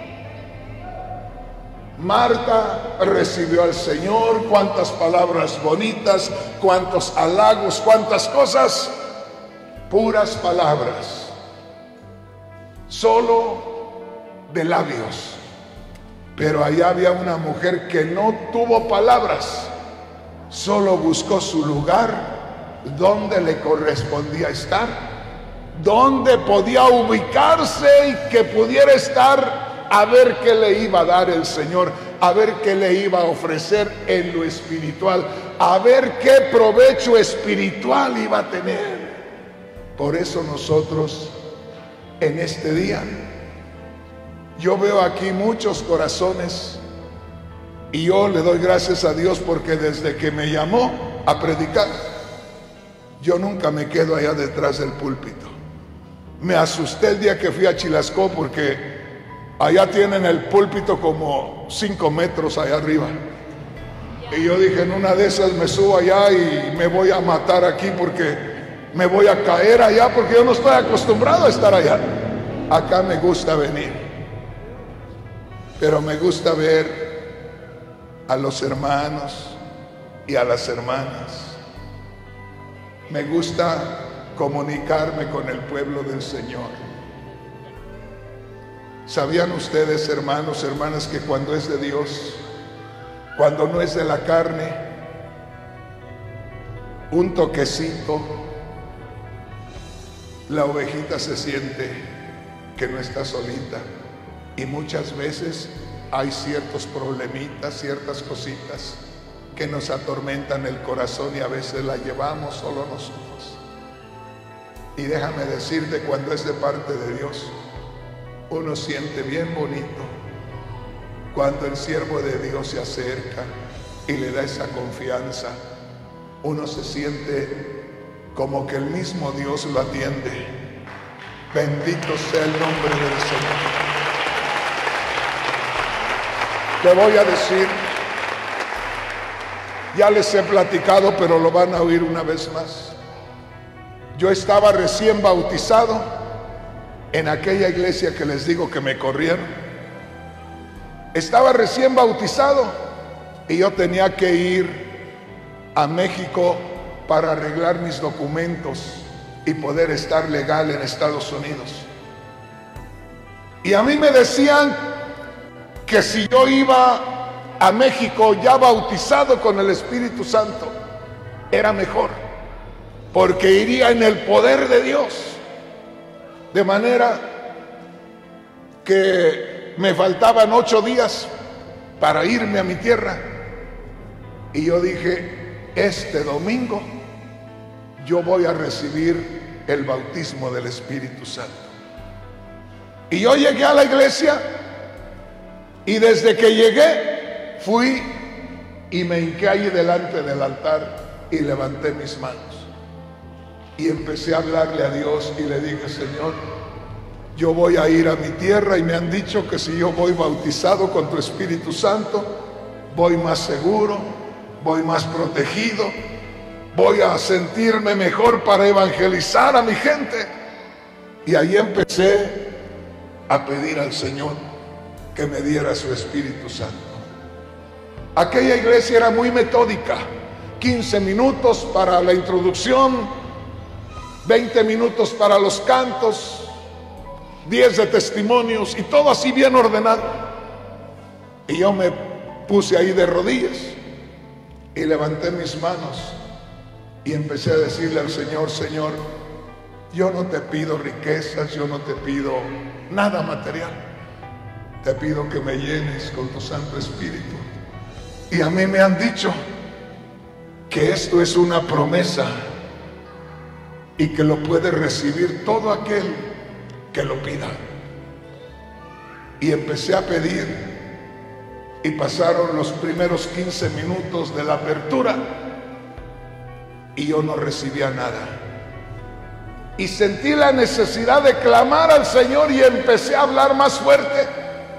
Marta recibió al Señor. Cuántas palabras bonitas, cuántos halagos, cuántas cosas, puras palabras, solo de labios. Pero allá había una mujer que no tuvo palabras, solo buscó su lugar donde le correspondía estar, donde podía ubicarse y que pudiera estar a ver qué le iba a dar el Señor. a ver qué le iba a ofrecer en lo espiritual, a ver qué provecho espiritual iba a tener. Por eso nosotros en este día, yo veo aquí muchos corazones y yo le doy gracias a Dios porque desde que me llamó a predicar, yo nunca me quedo allá detrás del púlpito. Me asusté el día que fui a Chilascó porque allá tienen el púlpito como cinco metros allá arriba. Y yo dije, en una de esas me subo allá y me voy a matar aquí porque me voy a caer allá porque yo no estoy acostumbrado a estar allá. Acá me gusta venir, pero me gusta ver a los hermanos y a las hermanas. Me gusta comunicarme con el pueblo del Señor. ¿Sabían ustedes, hermanos, hermanas, que cuando es de Dios, cuando no es de la carne, un toquecito, la ovejita se siente que no está solita? Y muchas veces hay ciertos problemitas, ciertas cositas que nos atormentan el corazón y a veces la llevamos solo nosotros. Y déjame decirte, cuando es de parte de Dios, uno siente bien bonito cuando el siervo de Dios se acerca y le da esa confianza. Uno se siente como que el mismo Dios lo atiende. Bendito sea el nombre del Señor. Te voy a decir, ya les he platicado, pero lo van a oír una vez más. Yo estaba recién bautizado en aquella iglesia que les digo que me corrieron. Estaba recién bautizado y yo tenía que ir a México para arreglar mis documentos y poder estar legal en Estados Unidos. Y a mí me decían que si yo iba a México ya bautizado con el Espíritu Santo, era mejor, porque iría en el poder de Dios. De manera que me faltaban ocho días para irme a mi tierra. Y yo dije, este domingo yo voy a recibir el bautismo del Espíritu Santo. Y yo llegué a la iglesia y desde que llegué fui y me hinqué ahí delante del altar y levanté mis manos y empecé a hablarle a Dios y le dije, Señor, yo voy a ir a mi tierra y me han dicho que si yo voy bautizado con tu Espíritu Santo, voy más seguro, voy más protegido, voy a sentirme mejor para evangelizar a mi gente. Y ahí empecé a pedir al Señor que me diera su Espíritu Santo. Aquella iglesia era muy metódica, quince minutos para la introducción, veinte minutos para los cantos, diez de testimonios y todo así bien ordenado. Y yo me puse ahí de rodillas y levanté mis manos y empecé a decirle al Señor, Señor, yo no te pido riquezas, yo no te pido nada material, te pido que me llenes con tu Santo Espíritu. Y a mí me han dicho que esto es una promesa y que lo puede recibir todo aquel que lo pida. Y empecé a pedir y pasaron los primeros quince minutos de la apertura y yo no recibía nada. Y sentí la necesidad de clamar al Señor y empecé a hablar más fuerte.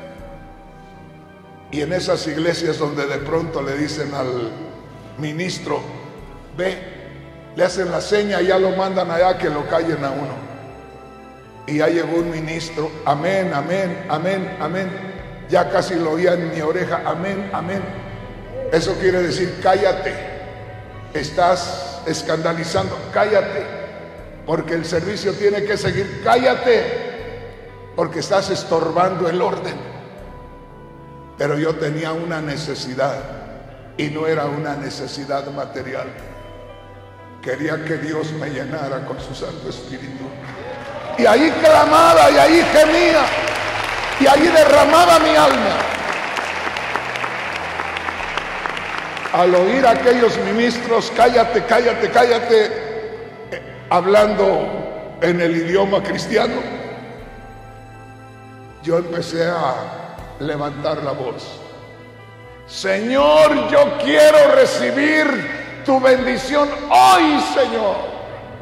Y en esas iglesias donde de pronto le dicen al ministro, ve, le hacen la seña y ya lo mandan allá que lo callen a uno. Y ya llegó un ministro, amén, amén, amén, amén. Ya casi lo oía en mi oreja, amén, amén. Eso quiere decir, cállate, estás escandalizando, cállate, porque el servicio tiene que seguir, cállate, porque estás estorbando el orden. Pero yo tenía una necesidad y no era una necesidad material. Quería que Dios me llenara con su Santo Espíritu. Y ahí clamaba y ahí gemía y ahí derramaba mi alma. al oír a aquellos ministros, cállate, cállate, cállate, eh, hablando en el idioma cristiano, yo empecé a levantar la voz. Señor, yo quiero recibir tu bendición hoy, Señor.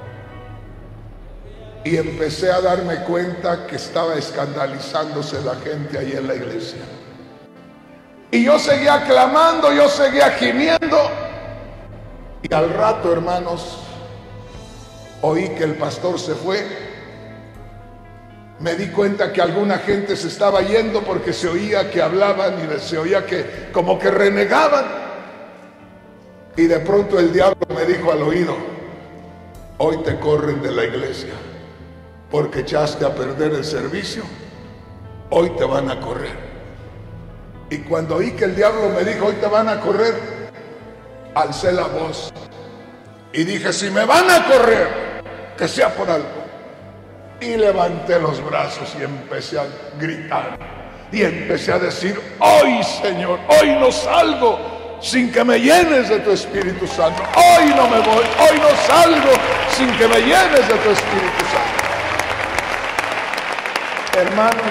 Y empecé a darme cuenta que estaba escandalizándose la gente ahí en la iglesia. Y yo seguía clamando, yo seguía gimiendo. Y al rato, hermanos, oí que el pastor se fue. Me di cuenta que alguna gente se estaba yendo porque se oía que hablaban y se oía que como que renegaban. Y de pronto el diablo me dijo al oído: hoy te corren de la iglesia porque echaste a perder el servicio, hoy te van a correr. Y cuando oí que el diablo me dijo: hoy te van a correr, alcé la voz y dije: si me van a correr, que sea por algo. Y levanté los brazos y empecé a gritar y empecé a decir: hoy, Señor, hoy no salgo sin que me llenes de tu Espíritu Santo. Hoy no me voy, hoy no salgo sin que me llenes de tu Espíritu Santo. Hermanos,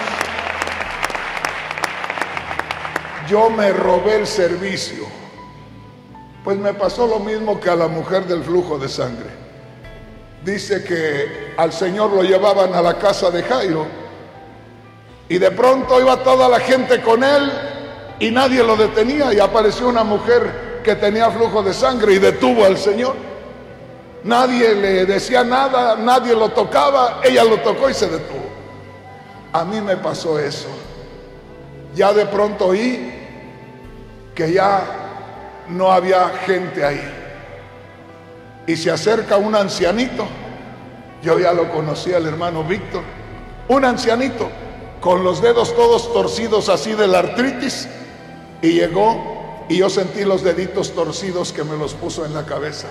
yo me robé el servicio. Pues me pasó lo mismo que a la mujer del flujo de sangre. Dice que al Señor lo llevaban a la casa de Jairo y de pronto iba toda la gente con él y nadie lo detenía, y apareció una mujer que tenía flujo de sangre y detuvo al Señor. Nadie le decía nada, nadie lo tocaba, ella lo tocó y se detuvo. A mí me pasó eso. Ya de pronto oí que ya no había gente ahí. Y se acerca un ancianito. Yo ya lo conocía, el hermano Víctor. Un ancianito con los dedos todos torcidos así de la artritis. Y llegó y yo sentí los deditos torcidos que me los puso en la cabeza.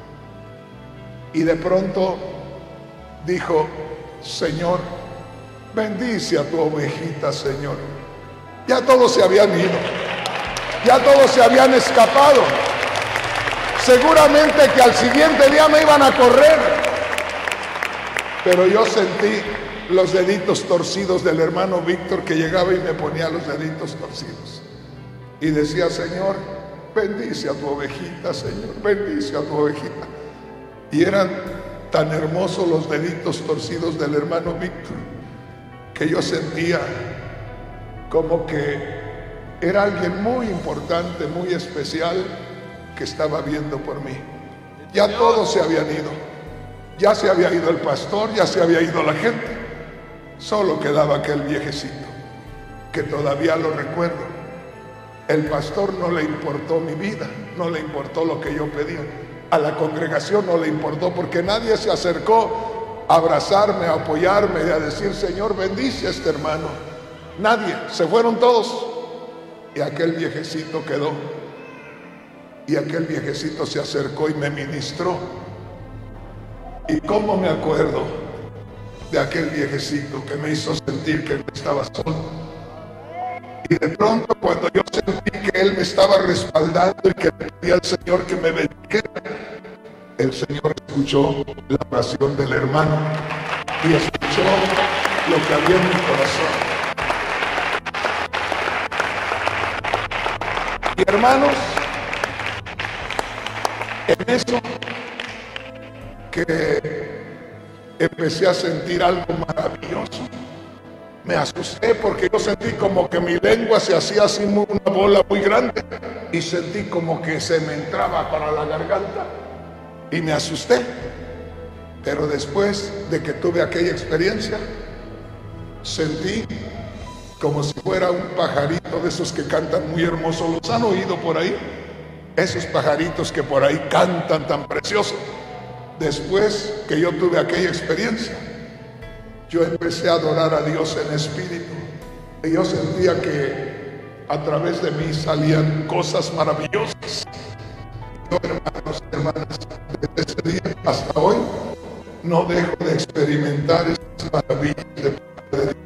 Y de pronto dijo: Señor, bendice a tu ovejita, Señor. Ya todos se habían ido. Ya todos se habían escapado. Seguramente que al siguiente día me iban a correr. Pero yo sentí los deditos torcidos del hermano Víctor, que llegaba y me ponía los deditos torcidos. Y decía: Señor, bendice a tu ovejita, Señor, bendice a tu ovejita. Y eran tan hermosos los deditos torcidos del hermano Víctor, que yo sentía como que era alguien muy importante, muy especial, que estaba viendo por mí. Ya todos se habían ido. Ya se había ido el pastor, ya se había ido la gente. Solo quedaba aquel viejecito, que todavía lo recuerdo. El pastor no le importó mi vida, no le importó lo que yo pedía. A la congregación no le importó, porque nadie se acercó a abrazarme, a apoyarme, a decir: Señor, bendice a este hermano. Nadie, se fueron todos. Y aquel viejecito quedó. Y aquel viejecito se acercó y me ministró. Y cómo me acuerdo de aquel viejecito que me hizo sentir que no estaba solo. Y de pronto, cuando yo sentí que él me estaba respaldando y que le pedía al Señor que me bendijera, el Señor escuchó la oración del hermano y escuchó lo que había en mi corazón. Y hermanos, en eso que empecé a sentir algo maravilloso, me asusté porque yo sentí como que mi lengua se hacía así una bola muy grande y sentí como que se me entraba para la garganta y me asusté. Pero después de que tuve aquella experiencia, sentí como si fuera un pajarito de esos que cantan muy hermoso. ¿Los han oído por ahí? Esos pajaritos que por ahí cantan tan precioso. Después que yo tuve aquella experiencia, yo empecé a adorar a Dios en espíritu. Y yo sentía que a través de mí salían cosas maravillosas. Y yo, hermanos y hermanas, desde ese día hasta hoy, no dejo de experimentar esas maravillas de parte de Dios.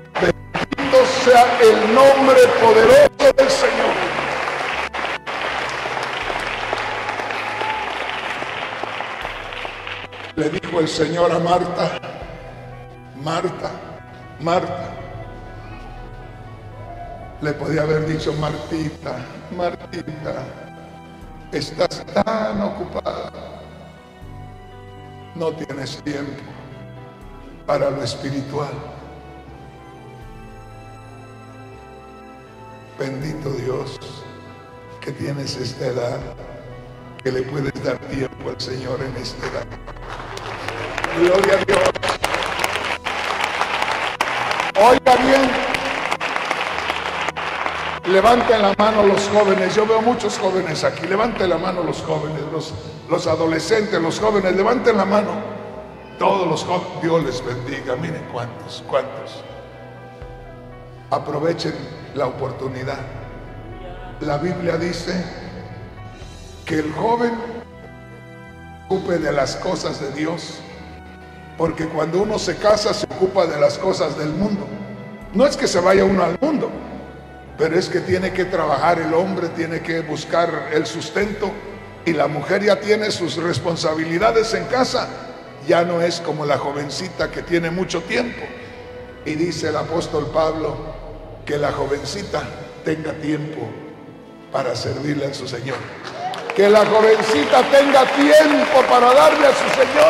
Bendito sea el nombre poderoso del Señor. le dijo el Señor a Marta: Marta, Marta. Le podía haber dicho: Martita, Martita, estás tan ocupada, no tienes tiempo para lo espiritual. Bendito Dios que tienes esta edad, que le puedes dar tiempo al Señor en esta edad. Gloria a Dios. Oiga bien, levanten la mano los jóvenes. Yo veo muchos jóvenes aquí. Levanten la mano los jóvenes, los, los adolescentes, los jóvenes. Levanten la mano. Todos los jóvenes. Dios les bendiga. Miren cuántos, cuántos. Aprovechen la oportunidad. La Biblia dice que el joven se ocupe de las cosas de Dios, porque cuando uno se casa se ocupa de las cosas del mundo. No es que se vaya uno al mundo, pero es que tiene que trabajar el hombre, tiene que buscar el sustento, y la mujer ya tiene sus responsabilidades en casa. Ya no es como la jovencita que tiene mucho tiempo. Y dice el apóstol Pablo que la jovencita tenga tiempo para servirle a su Señor. Que la jovencita tenga tiempo para darle a su Señor.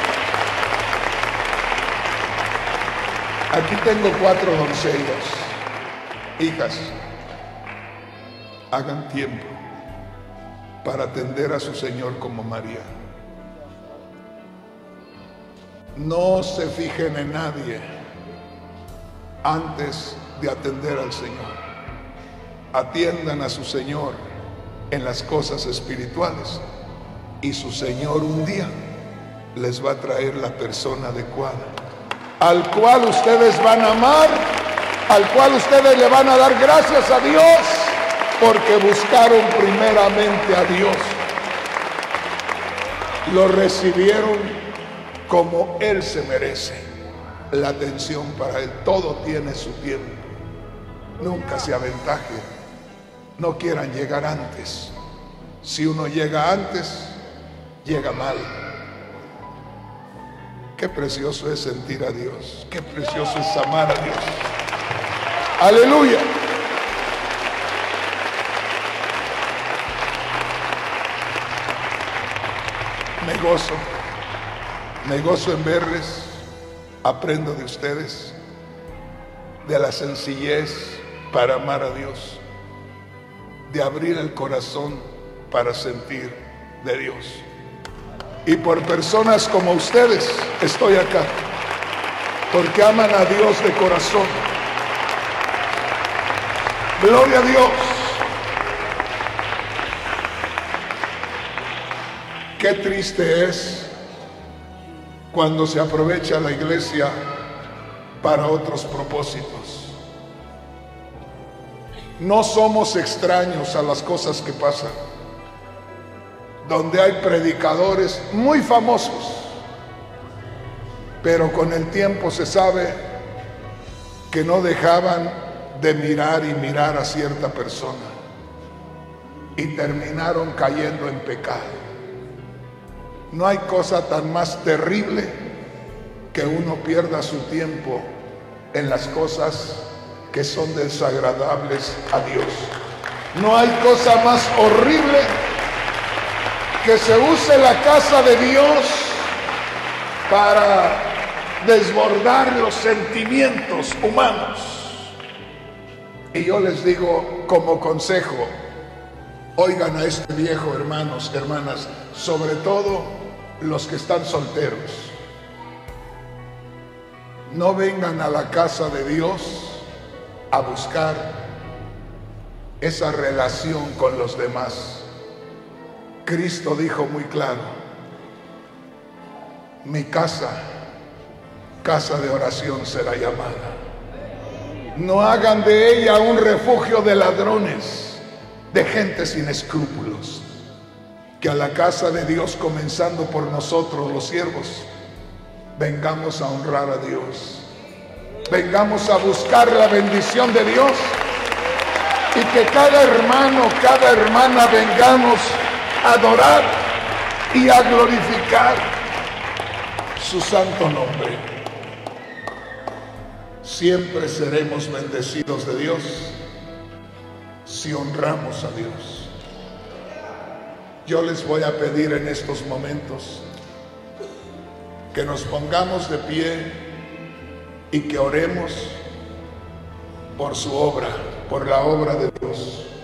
Aquí tengo cuatro doncellas, hijas. Hagan tiempo para atender a su Señor como María. No se fijen en nadie antes de atender al Señor. Atiendan a su Señor en las cosas espirituales, y su Señor un día les va a traer la persona adecuada, al cual ustedes van a amar, al cual ustedes le van a dar gracias a Dios, porque buscaron primeramente a Dios. Lo recibieron como Él se merece, la atención para Él. Todo tiene su tiempo. Nunca se aventajen, no quieran llegar antes. Si uno llega antes, llega mal. Qué precioso es sentir a Dios, qué precioso es amar a Dios. Aleluya. Me gozo, me gozo en verles, aprendo de ustedes, de la sencillez para amar a Dios, de abrir el corazón para sentir de Dios. Y por personas como ustedes estoy acá, porque aman a Dios de corazón. Gloria a Dios. Qué triste es cuando se aprovecha la iglesia para otros propósitos. No somos extraños a las cosas que pasan, donde hay predicadores muy famosos, pero con el tiempo se sabe que no dejaban de mirar y mirar a cierta persona y terminaron cayendo en pecado. No hay cosa tan más terrible que uno pierda su tiempo en las cosas que son desagradables a Dios. No hay cosa más horrible que se use la casa de Dios para desbordar los sentimientos humanos. Y yo les digo como consejo, oigan a este viejo, hermanos, hermanas, sobre todo los que están solteros. No vengan a la casa de Dios a buscar esa relación con los demás. Cristo dijo muy claro: mi casa, casa de oración será llamada. No hagan de ella un refugio de ladrones, de gente sin escrúpulos. Que a la casa de Dios, comenzando por nosotros los siervos, vengamos a honrar a Dios, vengamos a buscar la bendición de Dios, y que cada hermano, cada hermana vengamos a adorar y a glorificar su santo nombre. Siempre seremos bendecidos de Dios si honramos a Dios. Yo les voy a pedir en estos momentos que nos pongamos de pie y que oremos por su obra, por la obra de Dios.